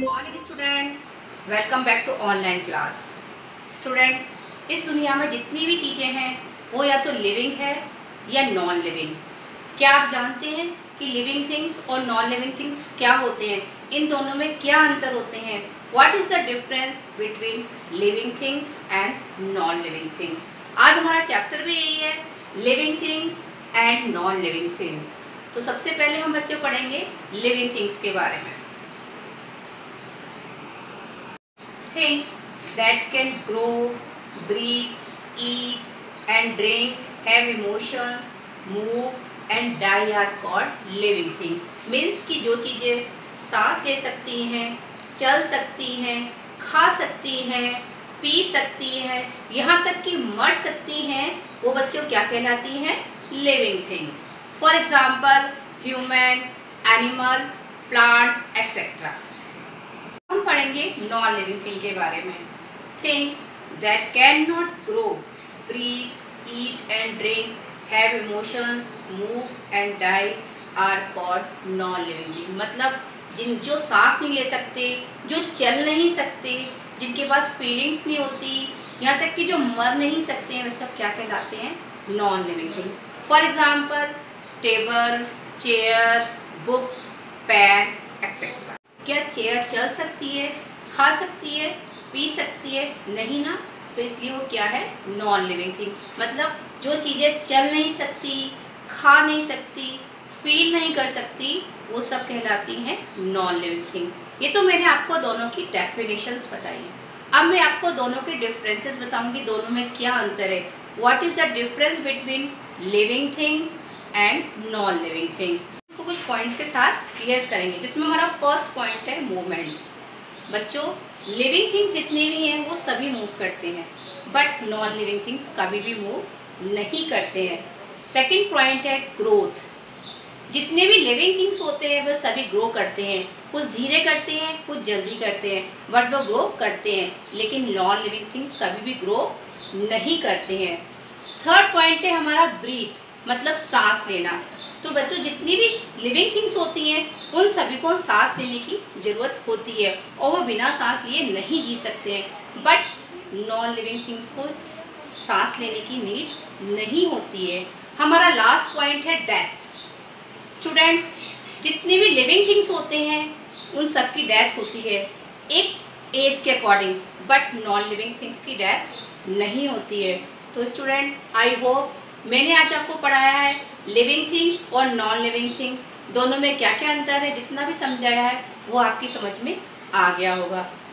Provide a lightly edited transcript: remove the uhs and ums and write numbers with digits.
Morning student, welcome back to online class. Student, इस दुनिया में जितनी भी चीज़ें हैं वो या तो लिविंग है या नॉन लिविंग। क्या आप जानते हैं कि लिविंग थिंग्स और नॉन लिविंग थिंग्स क्या होते हैं? इन दोनों में क्या अंतर होते हैं? What is the difference between living things and non living things? आज हमारा चैप्टर भी यही है, living things and non living things. तो सबसे पहले हम बच्चों पढ़ेंगे लिविंग थिंग्स के बारे में। Things that can grow, breathe, eat and drink, have emotions, move and die are called living things. Means कि जो चीज़ें सांस ले सकती हैं, चल सकती हैं, खा सकती हैं, पी सकती हैं, यहाँ तक कि मर सकती हैं, वो बच्चों क्या कहलाती हैं? Living things. For example human, animal, plant etcetera. हम पढ़ेंगे नॉन लिविंग थिंग के बारे में। Thing that can not grow, breathe, eat and drink, have emotions, move and die are called non living thing. मतलब जो सांस नहीं ले सकते, जो चल नहीं सकते, जिनके पास फीलिंग्स नहीं होती, यहाँ तक कि जो मर नहीं सकते हैं, वे सब क्या कहलाते हैं? Non living thing. For example table, chair, book, pen etcetera. क्या चेयर चल सकती है, खा सकती है, पी सकती है? नहीं ना। तो इसलिए वो क्या है? Non living thing. मतलब जो चीज़ें चल नहीं सकती, खा नहीं सकती, फील नहीं कर सकती, वो सब कहलाती हैं नॉन लिविंग थिंग। ये तो मैंने आपको दोनों की डेफिनेशंस बताई हैं। अब मैं आपको दोनों के डिफरेंसेस बताऊंगी, दोनों में क्या अंतर है। What is the difference between living things and non living things. इसको कुछ पॉइंट्स के साथ क्लियर करेंगे, जिसमें हमारा फर्स्ट पॉइंट है मूवमेंट्स। बच्चों, लिविंग थिंग्स जितने भी हैं वो सभी मूव करते हैं, बट नॉन लिविंग थिंग्स कभी भी मूव नहीं करते हैं। सेकंड पॉइंट है ग्रोथ। जितने भी लिविंग थिंग्स होते हैं वो सभी ग्रो करते हैं, कुछ धीरे करते हैं, कुछ जल्दी करते हैं, बट वो ग्रो करते हैं। लेकिन नॉन लिविंग थिंग्स कभी भी ग्रो नहीं करते हैं। थर्ड पॉइंट है हमारा ब्रीथ, मतलब सांस लेना। तो बच्चों, जितनी भी लिविंग थिंग्स होती हैं उन सभी को सांस लेने की ज़रूरत होती है और वो बिना सांस लिए नहीं जी सकते हैं। बट नॉन लिविंग थिंग्स को सांस लेने की नीड नहीं होती है। हमारा लास्ट पॉइंट है डेथ। स्टूडेंट्स, जितने भी लिविंग थिंग्स होते हैं उन सब की डेथ होती है एक एज के according, but non living things की डेथ नहीं होती है। तो स्टूडेंट, आई होप मैंने आज आपको पढ़ाया है लिविंग थिंग्स और नॉन लिविंग थिंग्स दोनों में क्या क्या अंतर है, जितना भी समझाया है वो आपकी समझ में आ गया होगा।